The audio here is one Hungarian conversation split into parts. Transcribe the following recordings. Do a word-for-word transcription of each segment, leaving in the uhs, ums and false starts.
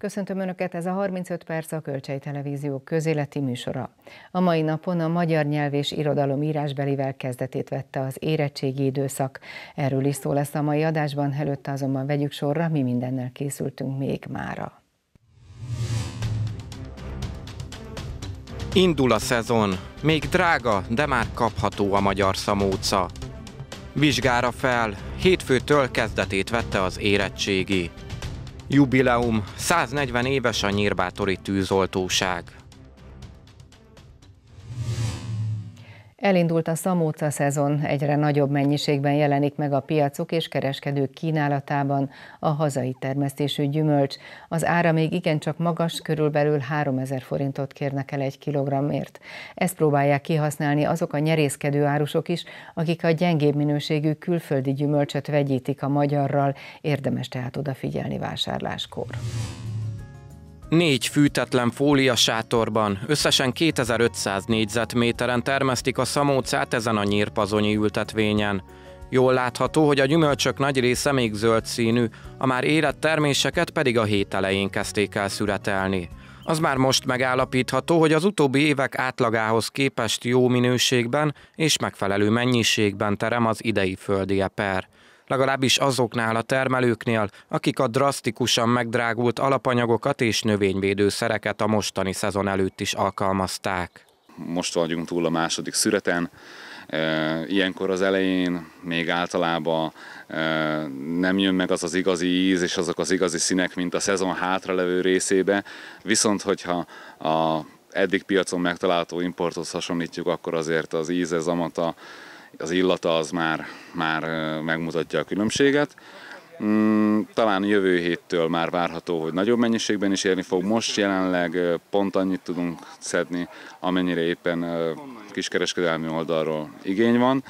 Köszöntöm Önöket, ez a harmincöt perc a Kölcsey Televízió közéleti műsora. A mai napon a magyar nyelv és irodalom írásbelivel kezdetét vette az érettségi időszak. Erről is szó lesz a mai adásban, előtte azonban vegyük sorra, mi mindennel készültünk még mára. Indul a szezon. Még drága, de már kapható a magyar szamóca. Vizsgára fel, hétfőtől kezdetét vette az érettségi. Jubileum, száznegyven éves a nyírbátori tűzoltóság. Elindult a szamóca szezon, egyre nagyobb mennyiségben jelenik meg a piacok és kereskedők kínálatában a hazai termesztésű gyümölcs. Az ára még igencsak magas, körülbelül háromezer forintot kérnek el egy kilogrammért. Ezt próbálják kihasználni azok a nyerészkedő árusok is, akik a gyengébb minőségű külföldi gyümölcsöt vegyítik a magyarral, érdemes tehát odafigyelni vásárláskor. Négy fűtetlen fóliasátorban, összesen kétezer-ötszáz négyzetméteren termesztik a szamócát ezen a nyírpazonyi ültetvényen. Jól látható, hogy a gyümölcsök nagy része még zöld színű, a már érett terméseket pedig a hét elején kezdték el szüretelni. Az már most megállapítható, hogy az utóbbi évek átlagához képest jó minőségben és megfelelő mennyiségben terem az idei földi eper. Legalábbis azoknál a termelőknél, akik a drasztikusan megdrágult alapanyagokat és növényvédőszereket a mostani szezon előtt is alkalmazták. Most vagyunk túl a második szüreten, ilyenkor az elején még általában nem jön meg az az igazi íz és azok az igazi színek, mint a szezon hátralevő részébe, viszont hogyha a eddig piacon megtalálható importhoz hasonlítjuk, akkor azért az íze, zamata, az illata az már, már megmutatja a különbséget. Talán jövő héttől már várható, hogy nagyobb mennyiségben is érni fog. Most jelenleg pont annyit tudunk szedni, amennyire éppen kiskereskedelmi oldalról igény van.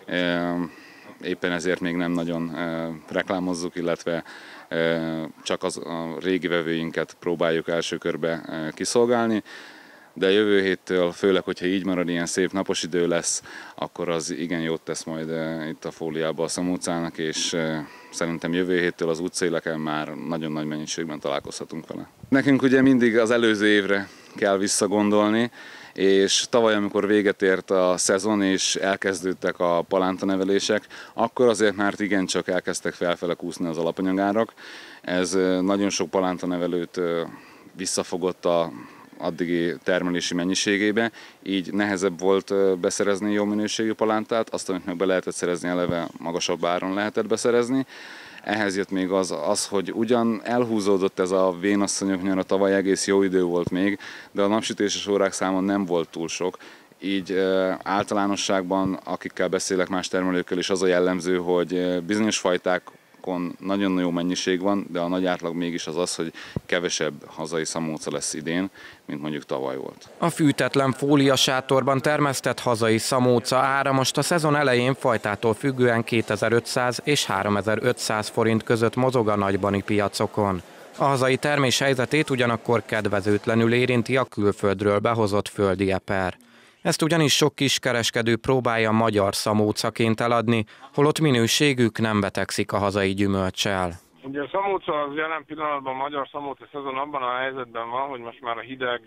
Éppen ezért még nem nagyon reklámozzuk, illetve csak az, a régi vevőinket próbáljuk első körbe kiszolgálni. De jövő héttől, főleg, hogyha így marad, ilyen szép napos idő lesz, akkor az igen jót tesz majd itt a fóliába a szamócának, és szerintem jövő héttől az útszéleken már nagyon nagy mennyiségben találkozhatunk vele. Nekünk ugye mindig az előző évre kell visszagondolni, és tavaly, amikor véget ért a szezon és elkezdődtek a palántanevelések, akkor azért már igencsak elkezdtek felfele kúszni az alapanyagárak. Ez nagyon sok palántanevelőt visszafogott a addigi termelési mennyiségébe, így nehezebb volt beszerezni jó minőségű palántát, azt, amit meg be lehetett szerezni, eleve magasabb áron lehetett beszerezni. Ehhez jött még az, az, hogy ugyan elhúzódott ez a vénasszonyok nyara, tavaly egész jó idő volt még, de a napsütéses órák száma nem volt túl sok. Így általánosságban, akikkel beszélek, más termelőkkel is, az a jellemző, hogy bizonyos fajták nagyon jó mennyiség van, de a nagy átlag mégis az az, hogy kevesebb hazai szamóca lesz idén, mint mondjuk tavaly volt. A fűtetlen fóliasátorban termesztett hazai szamóca ára most a szezon elején fajtától függően kétezer-ötszáz és háromezer-ötszáz forint között mozog a nagybani piacokon. A hazai termés helyzetét ugyanakkor kedvezőtlenül érinti a külföldről behozott földi eper. Ezt ugyanis sok kiskereskedő próbálja magyar szamócaként eladni, holott minőségük nem betegszik a hazai gyümölccsel. Ugye a szamóca az jelen pillanatban, a magyar szamóca szezon abban a helyzetben van, hogy most már a hideg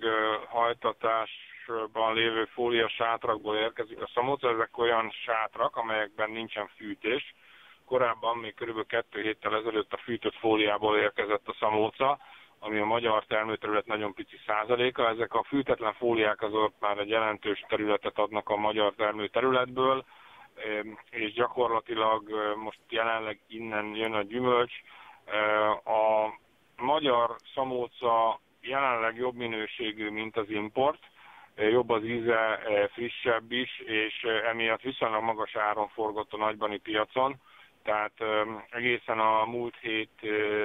hajtatásban lévő fólia sátrakból érkezik a szamóca. Ezek olyan sátrak, amelyekben nincsen fűtés. Korábban, még körülbelül kettő héttel ezelőtt a fűtött fóliából érkezett a szamóca, ami a magyar termőterület nagyon pici százaléka. Ezek a fűtetlen fóliák azok már egy jelentős területet adnak a magyar termőterületből, és gyakorlatilag most jelenleg innen jön a gyümölcs. A magyar szamóca jelenleg jobb minőségű, mint az import, jobb az íze, frissebb is, és emiatt viszonylag magas áron forgott a nagybani piacon, tehát egészen a múlt hét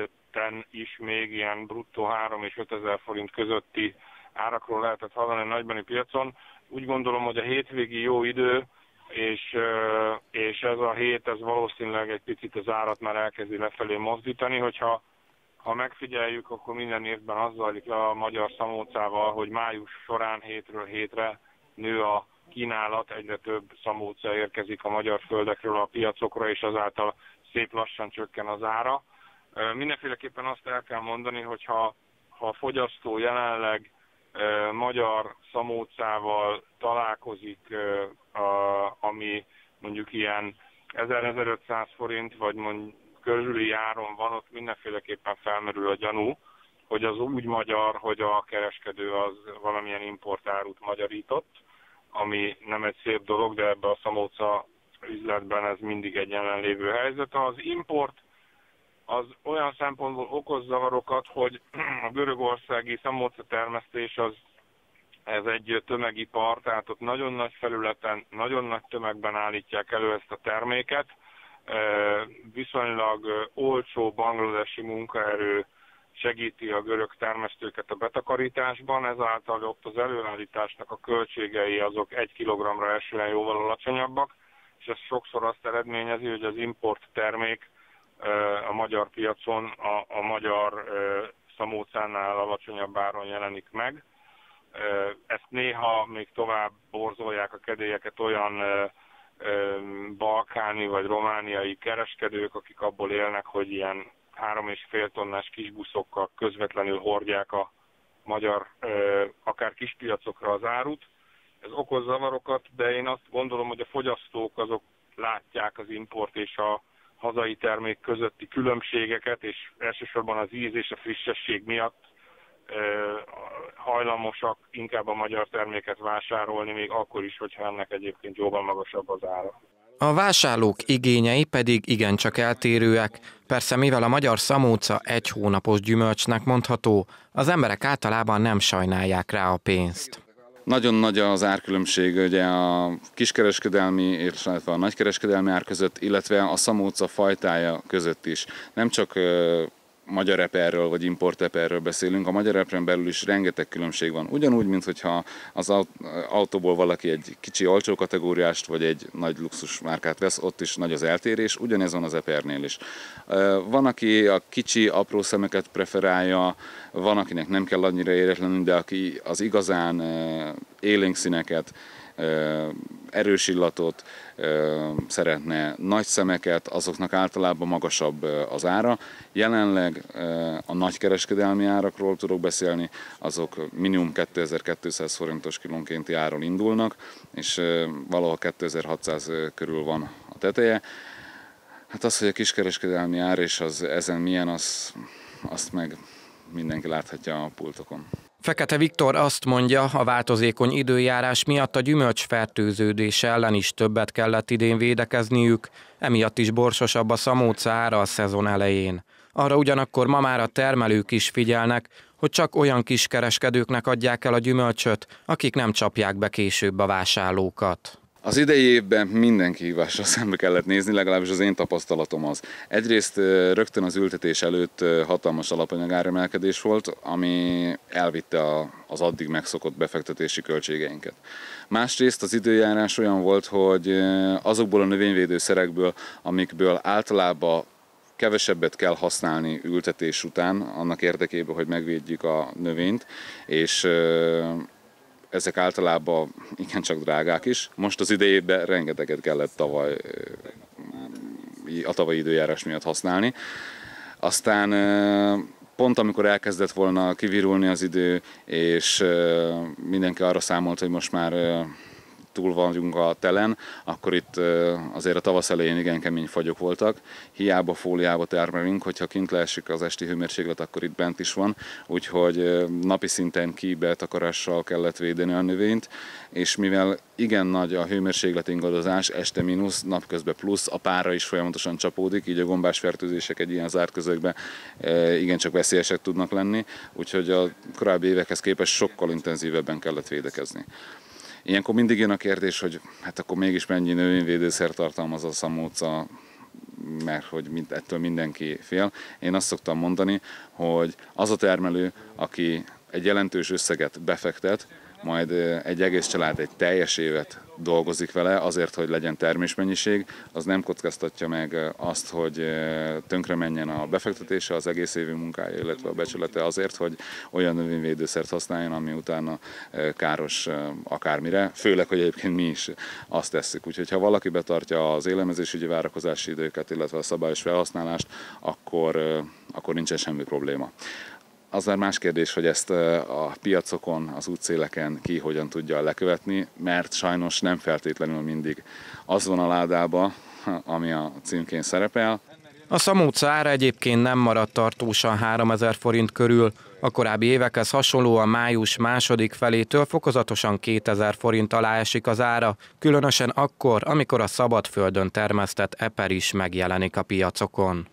is még ilyen bruttó három és ötezer forint közötti árakról lehetett hallani a nagybani piacon. Úgy gondolom, hogy a hétvégi jó idő, és, és ez a hét, ez valószínűleg egy picit az árat már elkezdi lefelé mozdítani, hogyha ha megfigyeljük, akkor minden évben az zajlik le a magyar szamócával, hogy május során hétről hétre nő a kínálat, egyre több szamóca érkezik a magyar földekről a piacokra, és azáltal szép lassan csökken az ára. Mindenféleképpen azt el kell mondani, hogy ha ha a fogyasztó jelenleg e, magyar szamócával találkozik, e, a, ami mondjuk ilyen ezer-ezerötszáz forint, vagy mondjuk körüli áron van, ott mindenféleképpen felmerül a gyanú, hogy az úgy magyar, hogy a kereskedő az valamilyen importárut magyarított, ami nem egy szép dolog, de ebben a szamóca üzletben ez mindig egy jelenlévő helyzet. Az import az olyan szempontból okoz zavarokat, hogy a görögországi szamóca termesztés az ez egy tömegipar, tehát ott nagyon nagy felületen, nagyon nagy tömegben állítják elő ezt a terméket. Viszonylag olcsó bangladesi munkaerő segíti a görög termesztőket a betakarításban, ezáltal ott az előállításnak a költségei azok egy kilogramra esően jóval alacsonyabbak, és ez sokszor azt eredményezi, hogy az import termék a magyar piacon a, a magyar szamócánál alacsonyabb áron jelenik meg. Ezt néha még tovább borzolják a kedélyeket olyan balkáni vagy romániai kereskedők, akik abból élnek, hogy ilyen három és fél tonnás kisbuszokkal közvetlenül hordják a magyar, akár kispiacokra az árut. Ez okoz zavarokat, de én azt gondolom, hogy a fogyasztók azok látják az import és a hazai termék közötti különbségeket, és elsősorban az íz és a frissesség miatt hajlamosak inkább a magyar terméket vásárolni, még akkor is, hogyha ennek egyébként jóval magasabb az ára. A vásárlók igényei pedig igencsak eltérőek. Persze, mivel a magyar szamóca egy hónapos gyümölcsnek mondható, az emberek általában nem sajnálják rá a pénzt. Nagyon nagy az árkülönbség ugye a kiskereskedelmi, illetve a nagykereskedelmi ár között, illetve a szamóca fajtája között is. Nem csak magyar eperről vagy import eperről beszélünk, a magyar eperen belül is rengeteg különbség van. Ugyanúgy, mint hogyha az autóból valaki egy kicsi olcsó kategóriást vagy egy nagy luxus márkát vesz, ott is nagy az eltérés, ugyanez van az epernél is. Van, aki a kicsi, apró szemeket preferálja, van, akinek nem kell annyira éretlenül, de aki az igazán élénk színeket, erős illatot szeretne, nagy szemeket, azoknak általában magasabb az ára. Jelenleg a nagykereskedelmi árakról tudok beszélni, azok minimum kétezer-kétszáz forintos kilónkénti áron indulnak, és valahol kétezer-hatszáz körül van a teteje. Hát az, hogy a kiskereskedelmi ár és az ezen milyen, az, azt meg mindenki láthatja a pultokon. Fekete Viktor azt mondja, a változékony időjárás miatt a gyümölcsfertőződés ellen is többet kellett idén védekezniük, emiatt is borsosabb a szamóca ára a szezon elején. Arra ugyanakkor ma már a termelők is figyelnek, hogy csak olyan kiskereskedőknek adják el a gyümölcsöt, akik nem csapják be később a vásárlókat. Az idei évben minden kihívással szembe kellett nézni, legalábbis az én tapasztalatom az. Egyrészt rögtön az ültetés előtt hatalmas alapanyagáremelkedés volt, ami elvitte az addig megszokott befektetési költségeinket. Másrészt az időjárás olyan volt, hogy azokból a növényvédőszerekből, amikből általában kevesebbet kell használni ültetés után, annak érdekében, hogy megvédjük a növényt, és ezek általában igencsak drágák is. Most az idejében rengeteget kellett tavaly, a tavalyi időjárás miatt használni. Aztán pont amikor elkezdett volna kivirulni az idő, és mindenki arra számolt, hogy most már túl vagyunk a telen, akkor itt azért a tavasz elején igen kemény fagyok voltak. Hiába fóliába termelünk, hogyha kint leesik az esti hőmérséklet, akkor itt bent is van, úgyhogy napi szinten kibetakarással kellett védeni a növényt, és mivel igen nagy a hőmérséklet ingadozás, este mínusz, napközben plusz, a pára is folyamatosan csapódik, így a gombás fertőzések egy ilyen zárt közegben igencsak veszélyesek tudnak lenni, úgyhogy a korábbi évekhez képest sokkal intenzívebben kellett védekezni. Ilyenkor mindig jön a kérdés, hogy hát akkor mégis mennyi növényvédőszer tartalmaz a szamóca, mert hogy ettől mindenki fél. Én azt szoktam mondani, hogy az a termelő, aki egy jelentős összeget befektet, majd egy egész család egy teljes évet dolgozik vele azért, hogy legyen termésmennyiség, az nem kockáztatja meg azt, hogy tönkre menjen a befektetése, az egész évi munkája, illetve a becsülete azért, hogy olyan növényvédőszert használjon, ami utána káros akármire, főleg, hogy egyébként mi is azt tesszük. Úgyhogy ha valaki betartja az élelmezésügyi várakozási időket, illetve a szabályos felhasználást, akkor, akkor nincsen semmi probléma. Az már más kérdés, hogy ezt a piacokon, az útszéleken ki hogyan tudja lekövetni, mert sajnos nem feltétlenül mindig az van a ládába, ami a címkén szerepel. A szamóca ára egyébként nem maradt tartósan háromezer forint körül, a korábbi évekhez hasonlóan május második felétől fokozatosan kétezer forint alá esik az ára, különösen akkor, amikor a szabadföldön termesztett eper is megjelenik a piacokon.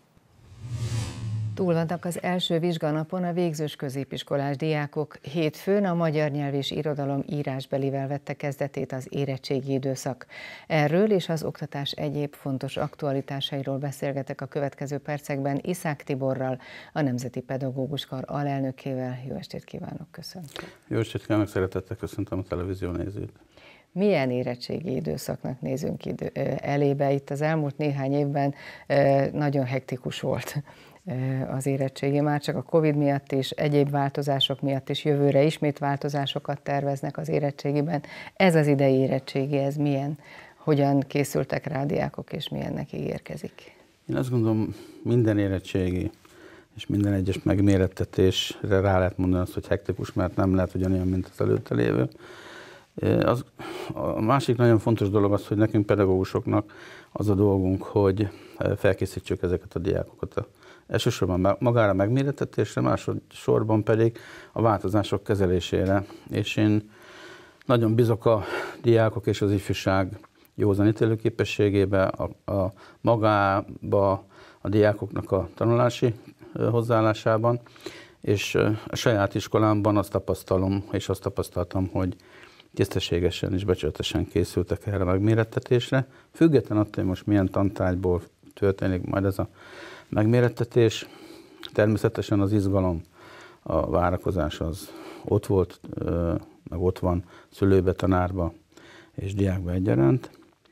Túl vannak az első vizsganapon a végzős középiskolás diákok. Hétfőn a magyar nyelv és irodalom írásbelivel vette kezdetét az érettségi időszak. Erről és az oktatás egyéb fontos aktualitásairól beszélgetek a következő percekben Iszák Tiborral, a Nemzeti Pedagógus Kar alelnökével. Jó estét kívánok, köszöntöm. Jó estét kívánok, szeretettel köszöntöm a televízió nézőt. Milyen érettségi időszaknak nézünk idő, elébe? Itt az elmúlt néhány évben nagyon hektikus volt az érettségi, már csak a Covid miatt és egyéb változások miatt is jövőre ismét változásokat terveznek az érettségiben. Ez az idei érettségi, ez milyen? Hogyan készültek rá a diákok, és milyennek ígérkezik? Én azt gondolom, minden érettségi és minden egyes megmérettetésre rá lehet mondani azt, hogy hektikus, mert nem lehet ugyanilyen, mint az előtte lévő. Az, a másik nagyon fontos dolog az, hogy nekünk pedagógusoknak az a dolgunk, hogy felkészítsük ezeket a diákokat a elsősorban magára megmérettetésre, másodszorban pedig a változások kezelésére. És én nagyon bízok a diákok és az ifjúság józan ítélőképességébe, a, a magába, a diákoknak a tanulási hozzáállásában, és a saját iskolámban azt tapasztalom, és azt tapasztaltam, hogy tisztességesen és becsületesen készültek erre a megmérettetésre. Független attól, hogy most milyen tantárgyból történik majd ez a megmérettetés, természetesen az izgalom, a várakozás az ott volt, meg ott van szülőbe, tanárba és diákba egyaránt.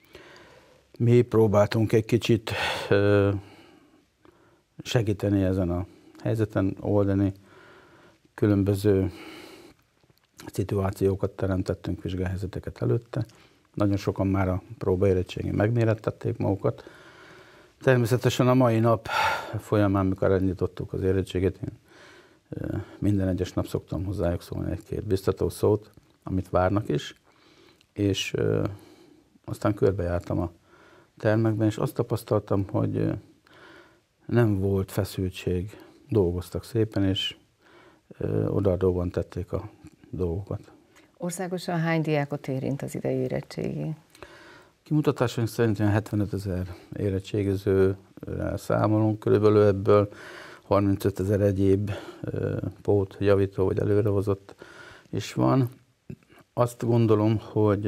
Mi próbáltunk egy kicsit segíteni ezen a helyzeten, oldani, különböző szituációkat teremtettünk, vizsgálhelyzeteket előtte. Nagyon sokan már a próbaérettségén megmérettették magukat. Természetesen a mai nap folyamán, mikor elindítottuk az érettséget, én minden egyes nap szoktam hozzájuk szólni egy-két biztató szót, amit várnak is, és aztán körbejártam a termekben, és azt tapasztaltam, hogy nem volt feszültség, dolgoztak szépen, és oda-adóban tették a dolgokat. Országosan hány diákot érint az idei érettségi? Kimutatásunk szerint hetvenöt ezer érettségizőre számolunk, körülbelül ebből harmincöt ezer egyéb pót, javító vagy előrehozott is van. Azt gondolom, hogy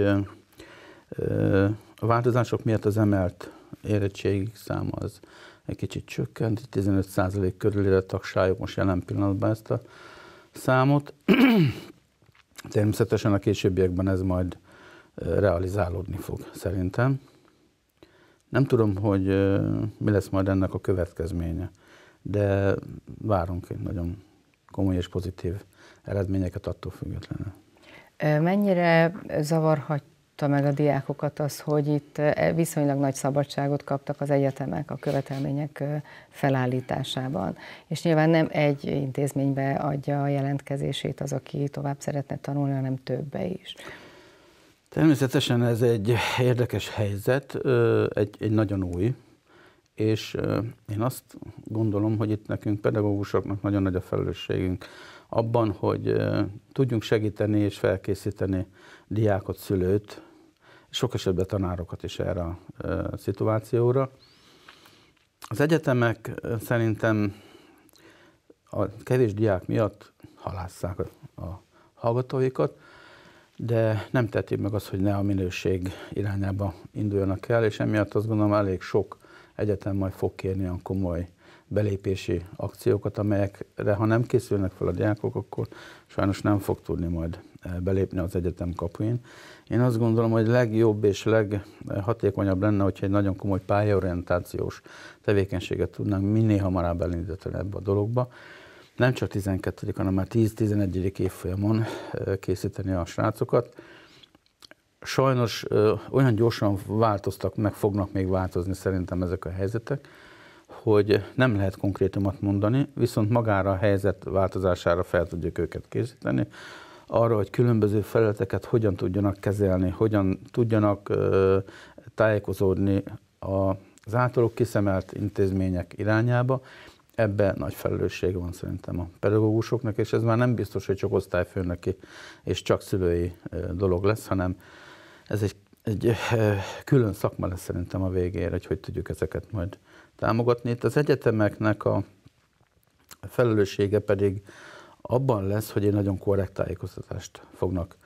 a változások miatt az emelt érettségi száma az egy kicsit csökkent, tizenöt százalék körülire tagsáljuk most jelen pillanatban ezt a számot. Természetesen a későbbiekben ez majd realizálódni fog szerintem. Nem tudom, hogy mi lesz majd ennek a következménye, de várunk egy nagyon komoly és pozitív eredményeket attól függetlenül. Mennyire zavarhatta meg a diákokat az, hogy itt viszonylag nagy szabadságot kaptak az egyetemek a követelmények felállításában, és nyilván nem egy intézménybe adja a jelentkezését az, aki tovább szeretne tanulni, hanem többe is. Természetesen ez egy érdekes helyzet, egy, egy nagyon új, és én azt gondolom, hogy itt nekünk pedagógusoknak nagyon nagy a felelősségünk abban, hogy tudjunk segíteni és felkészíteni diákot, szülőt, sok esetben tanárokat is erre a szituációra. Az egyetemek szerintem a kevés diák miatt halásszák a hallgatóikat, de nem tették meg azt, hogy ne a minőség irányába induljanak el, és emiatt azt gondolom, elég sok egyetem majd fog kérni olyan komoly belépési akciókat, amelyekre, ha nem készülnek fel a diákok, akkor sajnos nem fog tudni majd belépni az egyetem kapuin. Én azt gondolom, hogy legjobb és leghatékonyabb lenne, hogyha egy nagyon komoly pályaorientációs tevékenységet tudnánk minél hamarabb elindítani ebbe a dologba. Nem csak tizenkettedik, hanem már tíz-tizenegyedik évfolyamon készíteni a srácokat. Sajnos olyan gyorsan változtak, meg fognak még változni szerintem ezek a helyzetek, hogy nem lehet konkrétumot mondani, viszont magára a helyzet változására fel tudjuk őket készíteni, arra, hogy különböző felületeket hogyan tudjanak kezelni, hogyan tudjanak ö, tájékozódni az általuk kiszemelt intézmények irányába. Ebben nagy felelősség van szerintem a pedagógusoknak, és ez már nem biztos, hogy csak osztályfőnöki és csak szülői dolog lesz, hanem ez egy, egy külön szakma lesz szerintem a végére, hogy hogy tudjuk ezeket majd támogatni. Itt az egyetemeknek a felelőssége pedig abban lesz, hogy egy nagyon korrekt tájékoztatást fognak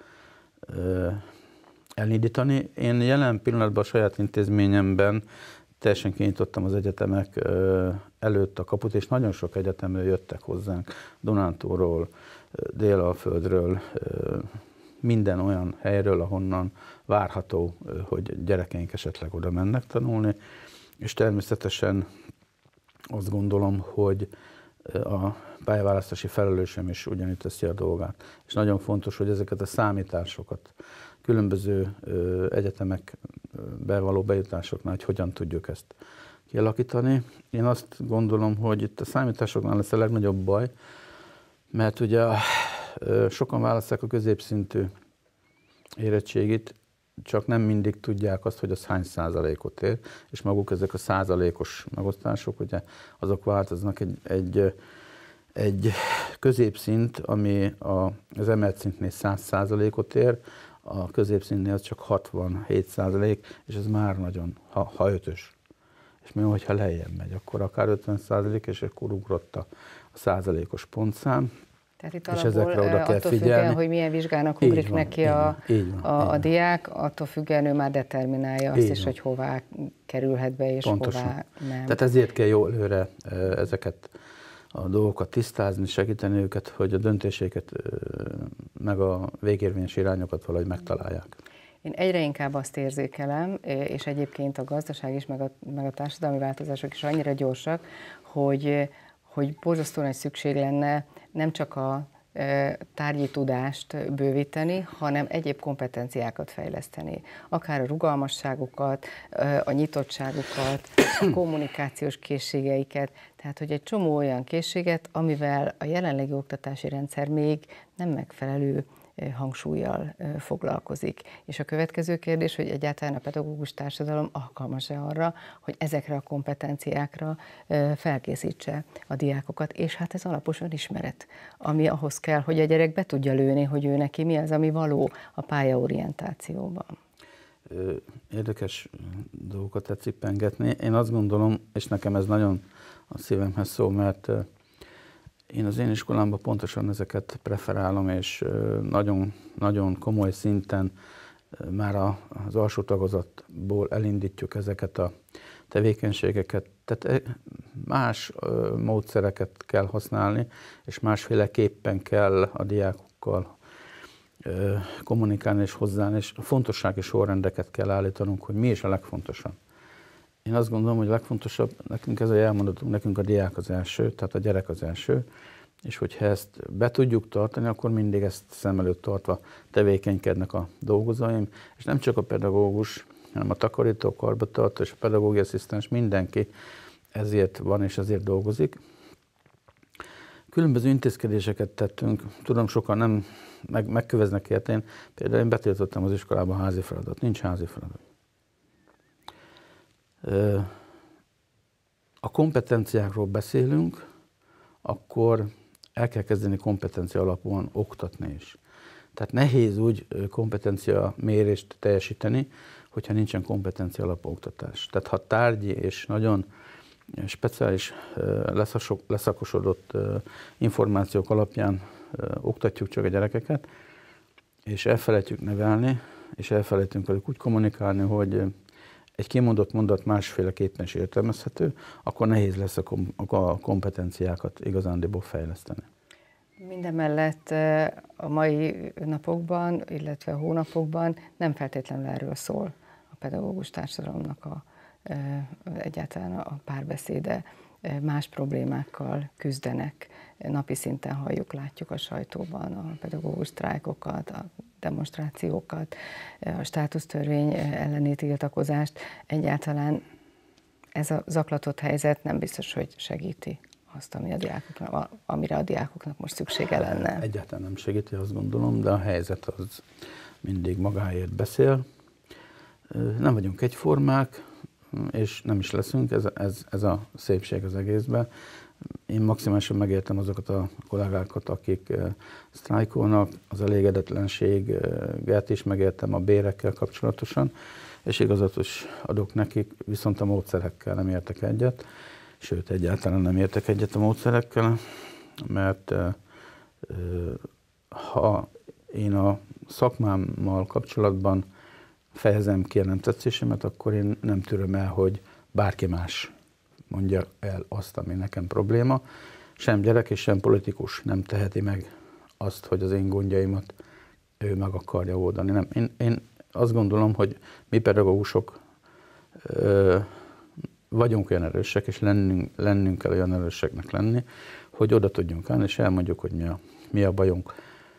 elindítani. Én jelen pillanatban a saját intézményemben teljesen kinyitottam az egyetemek előtt a kaput, és nagyon sok egyetemről jöttek hozzánk, Dunántúlról, Délalföldről, minden olyan helyről, ahonnan várható, hogy gyerekeink esetleg oda mennek tanulni, és természetesen azt gondolom, hogy a pályaválasztási felelősöm is ugyanígy teszi a dolgát. És nagyon fontos, hogy ezeket a számításokat, különböző egyetemekbe való bejutásoknál, hogy hogyan tudjuk ezt kialakítani. Én azt gondolom, hogy itt a számításoknál lesz a legnagyobb baj, mert ugye sokan választják a középszintű érettségit, csak nem mindig tudják azt, hogy az hány százalékot ér, és maguk ezek a százalékos megosztások, ugye azok változnak. Egy, egy, egy középszint, ami az emelt szintnél száz százalékot ér, a középszintnél az csak hatvanhét százalék, és ez már nagyon, ha, ha ötös. És mi, hogyha lejjebb megy, akkor akár ötven százalék, és akkor ugrott a százalékos pontszám. Tehát itt alapból attól függően, hogy milyen vizsgának ugrik neki a, van, a, a diák, attól függően ő már determinálja azt is, hogy hová kerülhet be, és pontosan hová nem. Tehát ezért kell jó előre ezeket a dolgokat tisztázni, segíteni őket, hogy a döntéseiket meg a végérvényes irányokat valahogy megtalálják. Én egyre inkább azt érzékelem, és egyébként a gazdaság is, meg a, meg a társadalmi változások is annyira gyorsak, hogy, hogy borzasztóan nagy szükség lenne nem csak a tárgyi tudást bővíteni, hanem egyéb kompetenciákat fejleszteni. Akár a rugalmasságukat, a nyitottságukat, a kommunikációs készségeiket, tehát hogy egy csomó olyan készséget, amivel a jelenlegi oktatási rendszer még nem megfelelő hangsúllyal foglalkozik. És a következő kérdés, hogy egyáltalán a pedagógus társadalom alkalmas-e arra, hogy ezekre a kompetenciákra felkészítse a diákokat, és hát ez alapos önismeret, ami ahhoz kell, hogy a gyerek be tudja lőni, hogy ő neki mi az, ami való a pályaorientációban. Érdekes dolgokat tetszik pengetni. Én azt gondolom, és nekem ez nagyon a szívemhez szól, mert én az én iskolámban pontosan ezeket preferálom, és nagyon, nagyon komoly szinten már az alsó tagozatból elindítjuk ezeket a tevékenységeket. Tehát más módszereket kell használni, és másféleképpen kell a diákokkal kommunikálni és hozzá, és fontossági sorrendeket kell állítanunk, hogy mi is a legfontosabb. Én azt gondolom, hogy a legfontosabb, nekünk ez a jelmondatunk, nekünk a diák az első, tehát a gyerek az első, és hogyha ezt be tudjuk tartani, akkor mindig ezt szem előtt tartva tevékenykednek a dolgozóim, és nem csak a pedagógus, hanem a takarító, karbantartó és a pedagógiai asszisztens, mindenki ezért van és ezért dolgozik. Különböző intézkedéseket tettünk, tudom, sokan nem meg, megköveznek ilyet, én például én betiltottam az iskolában házi feladat, nincs házi feladat. A kompetenciákról beszélünk, akkor el kell kezdeni kompetencia alapúan oktatni is. Tehát nehéz úgy kompetencia mérést teljesíteni, hogyha nincsen kompetencia alapú oktatás. Tehát ha tárgyi és nagyon speciális, leszakosodott információk alapján oktatjuk csak a gyerekeket, és elfelejtjük nevelni, és elfelejtünk velük úgy kommunikálni, hogy egy kimondott mondat másféleképpen is értelmezhető, akkor nehéz lesz a, kom- a kompetenciákat igazándiból fejleszteni. Mindemellett a mai napokban, illetve hónapokban nem feltétlenül erről szól a pedagógus társadalomnak a, egyáltalán a párbeszéde. Más problémákkal küzdenek. Napi szinten halljuk, látjuk a sajtóban a pedagógus sztrájkokat, a demonstrációkat, a státusztörvény elleni tiltakozást. Egyáltalán ez a zaklatott helyzet nem biztos, hogy segíti azt, ami a diákoknak, amire a diákoknak most szüksége lenne. Egyáltalán nem segíti, azt gondolom, de a helyzet az mindig magáért beszél. Nem vagyunk egyformák, és nem is leszünk, ez, ez, ez a szépség az egészben. Én maximálisan megértem azokat a kollégákat, akik sztrájkolnak, az elégedetlenséget is megértem a bérekkel kapcsolatosan, és igazat is adok nekik, viszont a módszerekkel nem értek egyet, sőt, egyáltalán nem értek egyet a módszerekkel, mert ha én a szakmámmal kapcsolatban fejezem ki a nem tetszésemet, akkor én nem tűröm el, hogy bárki más mondja el azt, ami nekem probléma. Sem gyerek és sem politikus nem teheti meg azt, hogy az én gondjaimat ő meg akarja oldani. Nem. Én, én azt gondolom, hogy mi pedagógusok ö, vagyunk olyan erősek, és lennünk, lennünk kell olyan erőseknek lenni, hogy oda tudjunk állni, és elmondjuk, hogy mi a, mi a bajunk.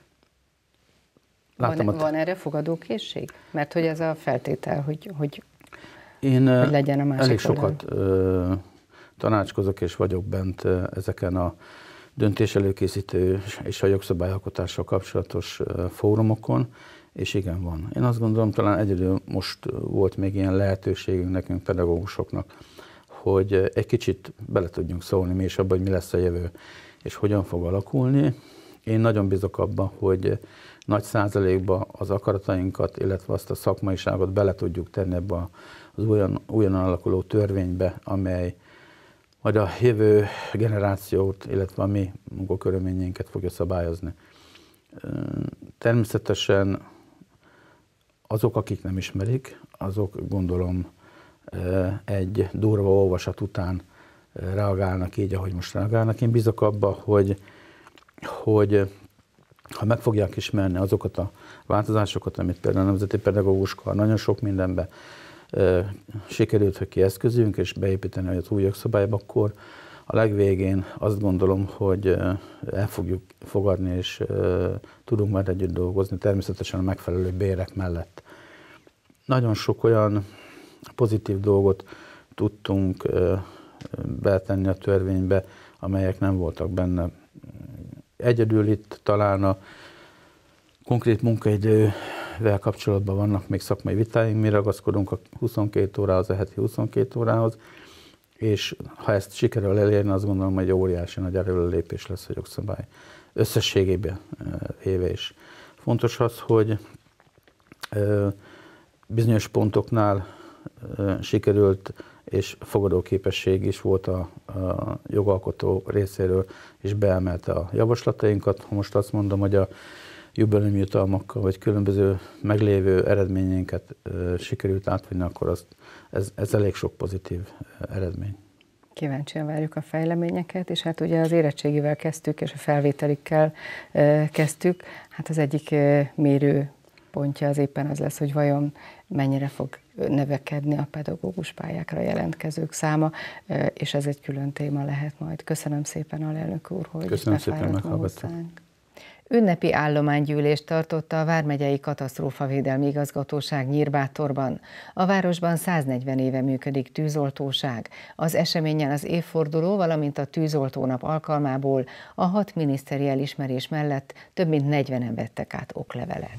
Van, a... van erre fogadókészség? Mert hogy ez a feltétel, hogy, hogy, Én hogy legyen a másik elég oldal. sokat ö, tanácskozok, és vagyok bent ö, ezeken a döntéselőkészítő és a jogszabályalkotással kapcsolatos ö, fórumokon, és igen, van. Én azt gondolom, talán egyedül most volt még ilyen lehetőségünk nekünk pedagógusoknak, hogy egy kicsit bele tudjunk szólni mi is abban, hogy mi lesz a jövő, és hogyan fog alakulni. Én nagyon bízok abban, hogy nagy százalékban az akaratainkat, illetve azt a szakmaiságot bele tudjuk tenni ebbe az újon, újon alakuló törvénybe, amely majd a jövő generációt, illetve a mi munkakörülményeinket fogja szabályozni. Természetesen azok, akik nem ismerik, azok gondolom egy durva olvasat után reagálnak így, ahogy most reagálnak. Én bízok abba, hogy, hogy ha meg fogják ismerni azokat a változásokat, amit például a Nemzeti Pedagógus Kar nagyon sok mindenben e, sikerült, hogy kieszközünk és beépíteni az új jogszabályba, akkor a legvégén azt gondolom, hogy el fogjuk fogadni, és e, tudunk majd együtt dolgozni, természetesen a megfelelő bérek mellett. Nagyon sok olyan pozitív dolgot tudtunk e, betenni a törvénybe, amelyek nem voltak benne. Egyedül itt talán a konkrét munkaidővel kapcsolatban vannak még szakmai vitáink, mi ragaszkodunk a huszonkét órához, a heti huszonkét órához, és ha ezt sikerül elérni, azt gondolom, hogy egy óriási nagy előrelépés lesz a jogszabály összességében véve is. Fontos az, hogy bizonyos pontoknál sikerült, és fogadóképesség is volt a, a jogalkotó részéről, és beemelte a javaslatainkat. Ha most azt mondom, hogy a jubileumjutalmakkal, vagy különböző meglévő eredményeinket e, sikerült átvinni, akkor az, ez, ez elég sok pozitív eredmény. Kíváncsian várjuk a fejleményeket, és hát ugye az érettségivel kezdtük, és a felvételikkel e, kezdtük. Hát az egyik e, mérő pontja az éppen az lesz, hogy vajon mennyire fog növekedni a pedagógus pályákra jelentkezők száma, és ez egy külön téma lehet majd. Köszönöm szépen, alelnök úr, hogy befáradt ma hozzánk. Ünnepi állománygyűlést tartott a Vármegyei Katasztrófavédelmi Igazgatóság Nyírbátorban. A városban száznegyven éve működik tűzoltóság. Az eseményen az évforduló, valamint a tűzoltónap alkalmából a hat miniszteri elismerés mellett több mint negyvenen vettek át oklevelet.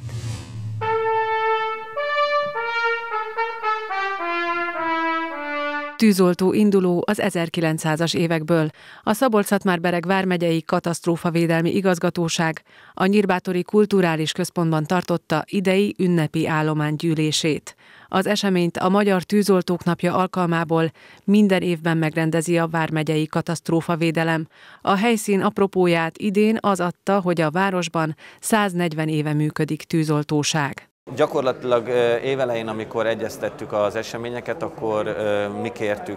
Tűzoltó induló az ezerkilencszázas évekből. A Szabolcs-Szatmár-Bereg Vármegyei Katasztrófavédelmi Igazgatóság a Nyírbátori Kulturális Központban tartotta idei ünnepi állománygyűlését. Az eseményt a Magyar Tűzoltók Napja alkalmából minden évben megrendezi a Vármegyei Katasztrófavédelem. A helyszín apropóját idén az adta, hogy a városban száznegyven éve működik tűzoltóság. Gyakorlatilag évelején, amikor egyeztettük az eseményeket, akkor mi kértük,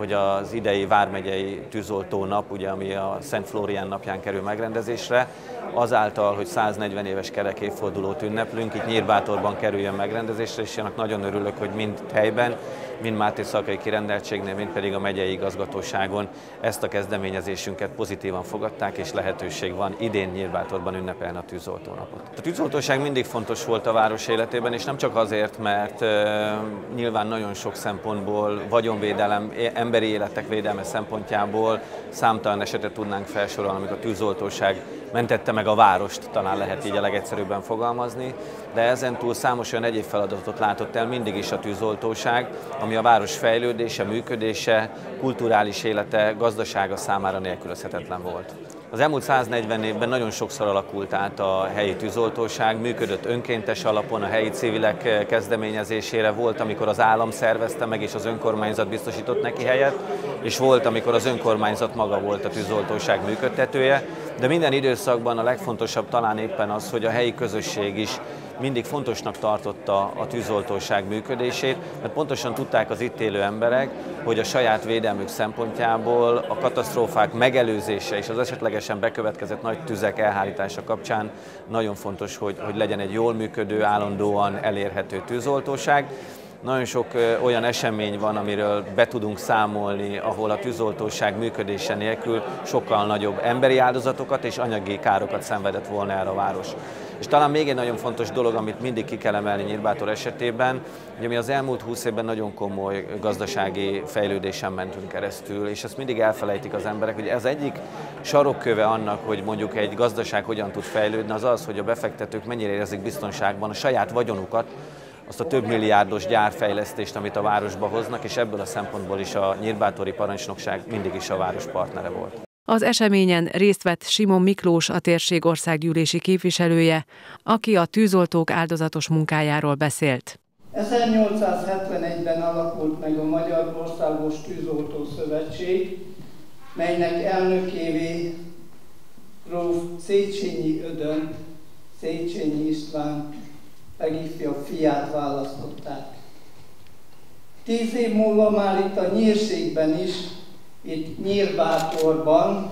hogy az idei vármegyei tűzoltó nap, ugye, ami a Szent Flórián napján kerül megrendezésre, azáltal, hogy száznegyven éves kerek évfordulót ünneplünk, itt Nyírbátorban kerüljön megrendezésre, és ennek nagyon örülök, hogy mind helyben, mind Máté Szalkai Kirendeltségnél, mind pedig a megyei igazgatóságon ezt a kezdeményezésünket pozitívan fogadták, és lehetőség van idén Nyírbátorban ünnepelni a tűzoltónapot. A tűzoltóság mindig fontos volt a város életében, és nem csak azért, mert e, nyilván nagyon sok szempontból, vagyonvédelem, emberi életek védelme szempontjából számtalan esetet tudnánk felsorolni, amikor a tűzoltóság mentette meg a várost, talán lehet így a legegyszerűbben fogalmazni, de ezen túl számos olyan egyéb feladatot látott el mindig is a tűzoltóság, ami a város fejlődése, működése, kulturális élete, gazdasága számára nélkülözhetetlen volt. Az elmúlt száznegyven évben nagyon sokszor alakult át a helyi tűzoltóság, működött önkéntes alapon, a helyi civilek kezdeményezésére, volt, amikor az állam szervezte meg és az önkormányzat biztosított neki helyet, és volt, amikor az önkormányzat maga volt a tűzoltóság működtetője, de minden időszakban a legfontosabb talán éppen az, hogy a helyi közösség is mindig fontosnak tartotta a tűzoltóság működését, mert pontosan tudták az itt élő emberek, hogy a saját védelmük szempontjából a katasztrófák megelőzése és az esetlegesen bekövetkezett nagy tüzek elhárítása kapcsán nagyon fontos, hogy, hogy legyen egy jól működő, állandóan elérhető tűzoltóság. Nagyon sok olyan esemény van, amiről be tudunk számolni, ahol a tűzoltóság működése nélkül sokkal nagyobb emberi áldozatokat és anyagi károkat szenvedett volna el a város. És talán még egy nagyon fontos dolog, amit mindig ki kell emelni Nyírbátor esetében, hogy mi az elmúlt húsz évben nagyon komoly gazdasági fejlődésen mentünk keresztül, és ezt mindig elfelejtik az emberek, hogy ez egyik sarokköve annak, hogy mondjuk egy gazdaság hogyan tud fejlődni, az az, hogy a befektetők mennyire érzik biztonságban a saját vagyonukat, azt a több milliárdos gyárfejlesztést, amit a városba hoznak, és ebből a szempontból is a nyírbátori parancsnokság mindig is a város partnere volt. Az eseményen részt vett Simon Miklós, a térség országgyűlési képviselője, aki a tűzoltók áldozatos munkájáról beszélt. ezernyolcszázhetvenegyben alakult meg a Magyar Országos Tűzoltó Szövetség, melynek elnökévé gróf Széchenyi Ödön, Széchenyi István legifjabb fiát választották. Tíz év múlva már itt a Nyírségben is, itt Nyírbátorban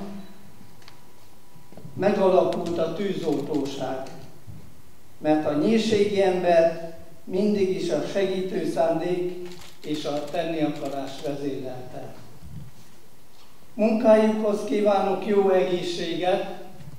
megalakult a tűzoltóság, mert a nyírségi ember mindig is a segítő szándék és a tenni akarás vezérelte. Munkájukhoz kívánok jó egészséget,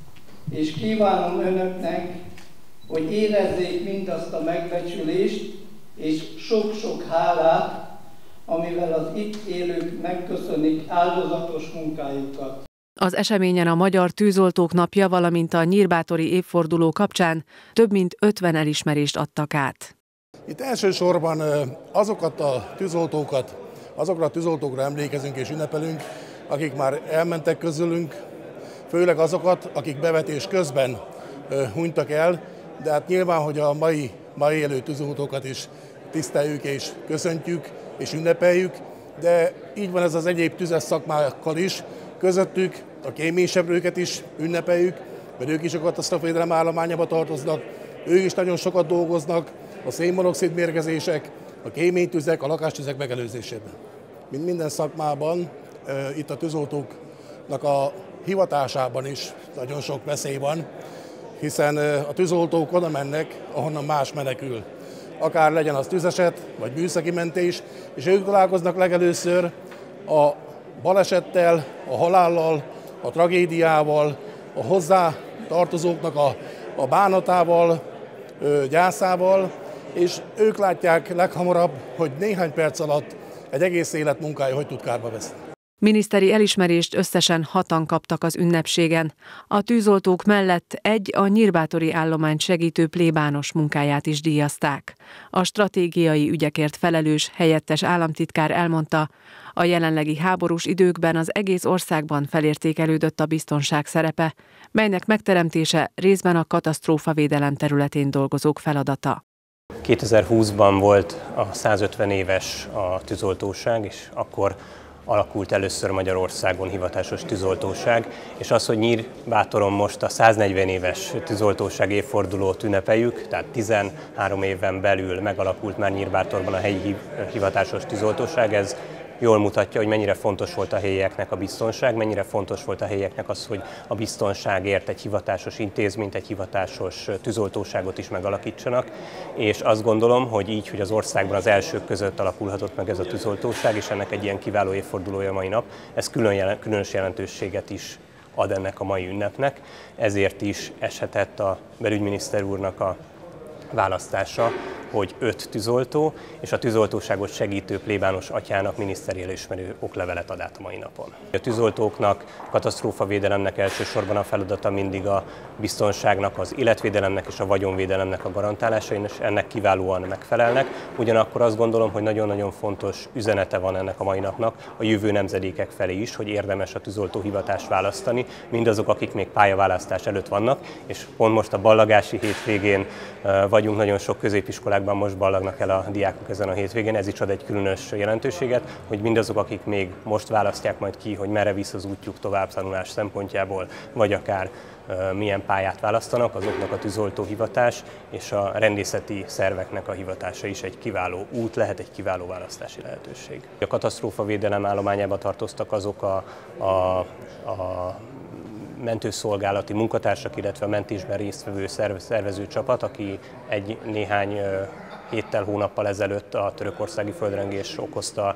és kívánom önöknek, hogy érezzék mindazt a megbecsülést és sok-sok hálát, amivel az itt élők megköszönik áldozatos munkájukat. Az eseményen a Magyar Tűzoltók Napja, valamint a nyírbátori évforduló kapcsán több mint ötven elismerést adtak át. Itt elsősorban azokat a tűzoltókat, azokra a tűzoltókra emlékezünk és ünnepelünk, akik már elmentek közülünk, főleg azokat, akik bevetés közben hunytak el, de hát nyilván, hogy a mai, mai élő tűzoltókat is tiszteljük és köszöntjük és ünnepeljük, de így van ez az egyéb tüzes szakmákkal is, közöttük a kéményseprőket is ünnepeljük, mert ők is a katasztrófavédelem állományába tartoznak, ők is nagyon sokat dolgoznak a szénmonoxid mérgezések, a kéménytüzek, a lakástüzek megelőzésében. Mint minden szakmában, itt a tűzoltóknak a hivatásában is nagyon sok veszély van, hiszen a tűzoltók oda mennek, ahonnan más menekül. Akár legyen az tüzeset, vagy műszaki mentés, és ők találkoznak legelőször a balesettel, a halállal, a tragédiával, a hozzá tartozóknak a, a bánatával, gyászával, és ők látják leghamarabb, hogy néhány perc alatt egy egész élet munkája hogy tud kárba veszni. Miniszteri elismerést összesen hatan kaptak az ünnepségen. A tűzoltók mellett egy a nyírbátori állományt segítő plébános munkáját is díjazták. A stratégiai ügyekért felelős helyettes államtitkár elmondta, a jelenlegi háborús időkben az egész országban felértékelődött a biztonság szerepe, melynek megteremtése részben a katasztrófavédelem területén dolgozók feladata. kétezer-húszban volt a százötven éves a tűzoltóság, és akkor alakult először Magyarországon hivatásos tűzoltóság, és az, hogy Nyírbátoron most a száznegyven éves tűzoltóság évfordulót ünnepeljük, tehát tizenhárom éven belül megalakult már Nyírbátorban a helyi hivatásos tűzoltóság, ez jól mutatja, hogy mennyire fontos volt a helyieknek a biztonság, mennyire fontos volt a helyieknek az, hogy a biztonságért egy hivatásos intézményt, egy hivatásos tűzoltóságot is megalakítsanak, és azt gondolom, hogy így, hogy az országban az elsők között alakulhatott meg ez a tűzoltóság, és ennek egy ilyen kiváló évfordulója mai nap, ez külön jelen, különös jelentőséget is ad ennek a mai ünnepnek, ezért is eshetett a belügyminiszter úrnak a választása, hogy öt tűzoltó, és a tűzoltóságot segítő plébános atyának miniszteri elismerő oklevelet ad át a mai napon. A tűzoltóknak, katasztrófavédelemnek elsősorban a feladata mindig a biztonságnak, az életvédelemnek és a vagyonvédelemnek a garantálása, és ennek kiválóan megfelelnek. Ugyanakkor azt gondolom, hogy nagyon-nagyon fontos üzenete van ennek a mai napnak a jövő nemzedékek felé is, hogy érdemes a tűzoltóhivatást választani, mindazok, akik még pályaválasztás előtt vannak, és pont most a ballagási hétvégén vagyunk, nagyon sok középiskolákban most ballagnak el a diákok ezen a hétvégén, ez is ad egy különös jelentőséget, hogy mindazok, akik még most választják majd ki, hogy merre visz az útjuk továbbtanulás szempontjából, vagy akár milyen pályát választanak, azoknak a tűzoltóhivatás és a rendészeti szerveknek a hivatása is egy kiváló út lehet, egy kiváló választási lehetőség. A katasztrófavédelem állományába tartoztak azok a, a, a mentőszolgálati munkatársak, illetve a mentésben résztvevő szervező csapat, aki egy néhány héttel, hónappal ezelőtt a törökországi földrengés okozta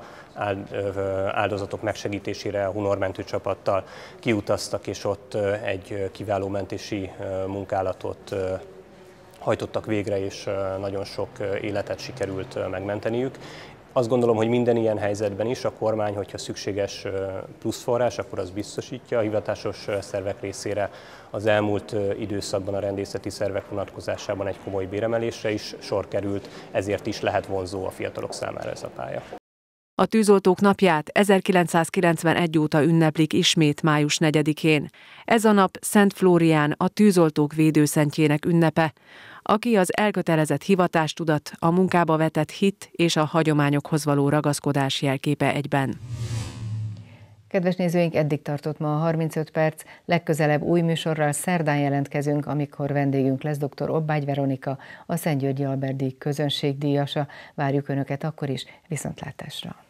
áldozatok megsegítésére a Hunor mentőcsapattal kiutaztak, és ott egy kiváló mentési munkálatot hajtottak végre, és nagyon sok életet sikerült megmenteniük. Azt gondolom, hogy minden ilyen helyzetben is a kormány, hogyha szükséges pluszforrás, akkor az biztosítja a hivatásos szervek részére. Az elmúlt időszakban a rendészeti szervek vonatkozásában egy komoly béremelésre is sor került, ezért is lehet vonzó a fiatalok számára ez a pálya. A tűzoltók napját ezerkilencszázkilencvenegy óta ünneplik ismét május negyedikén. Ez a nap Szent Flórián, a tűzoltók védőszentjének ünnepe, aki az elkötelezett hivatástudat, a munkába vetett hit és a hagyományokhoz való ragaszkodás jelképe egyben. Kedves nézőink, eddig tartott ma a harmincöt perc, legközelebb új műsorral szerdán jelentkezünk, amikor vendégünk lesz dr. Obbágy Veronika, a Szent Györgyi Albert-díj közönségdíjasa. Várjuk Önöket akkor is, viszontlátásra!